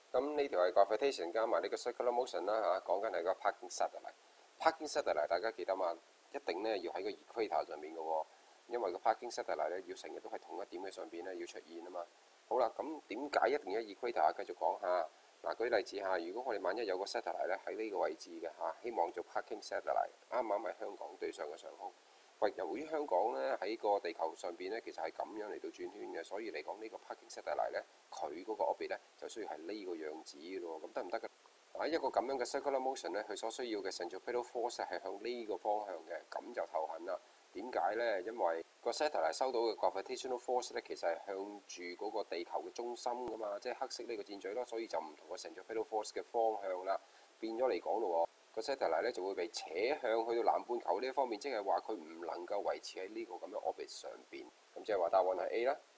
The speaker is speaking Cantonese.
咁呢條係 gravitation 加埋呢個 circular motion 啦嚇，講緊係個 parking satellite。parking satellite 大家記得嘛？一定咧要喺個 equator 上面嘅喎，因為個 parking satellite 咧要成日都係同一點嘅上邊咧要出現啊嘛。好啦，咁點解一定要 equator 啊？繼續講下。嗱，舉例子下，如果我哋萬一有個 satellite 咧喺呢個位置嘅嚇，希望做 parking satellite，啱啱喺香港對上嘅上空。喂，由於香港咧喺個地球上邊咧，其實係咁樣嚟到轉圈嘅，所以嚟講呢個 parking satellite 咧，佢嗰個 orbit 咧就需要係呢個樣子咯。咁得唔得㗎？喺一個咁樣嘅 circular motion 咧，佢所需要嘅 centripetal force 係向呢個方向嘅，咁就頭痕啦。點解呢？因為個 satellite 收到嘅 gravitational force 咧，其實係向住嗰個地球嘅中心噶嘛，即係黑色呢個箭嘴咯，所以就唔同個 centripetal force 嘅方向啦。變咗嚟講咯，個 satellite 咧就會被扯向去到南半球呢一方面，即係話佢唔能夠維持喺呢個咁樣 orbit 上邊。咁即係話答案係 A 啦。